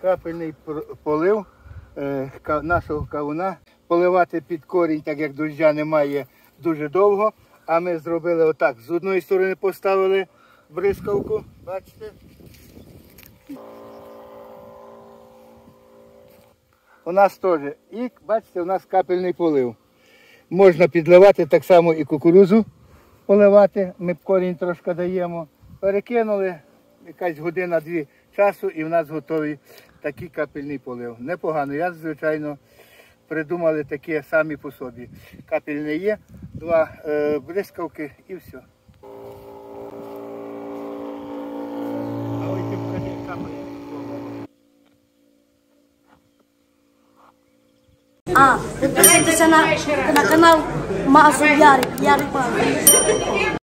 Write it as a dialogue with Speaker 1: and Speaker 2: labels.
Speaker 1: Капельний полив нашого кавуна. Поливати під корінь, так як дощу немає, дуже довго. А ми зробили отак. З одної сторони поставили бризкавку, бачите? У нас теж. І, бачите, у нас капельний полив. Можна підливати так само і кукурудзу поливати. Ми корінь трошки даємо. Перекинули, якась година-дві часу і в нас готовий такий капельний полив. Непогано. Я, звичайно, придумали такі самі по собі. Капельне є, 2 бризкавки і все. А ось ти покажи капельний.
Speaker 2: Підписуйтеся на канал Магазин Ярик Павлович.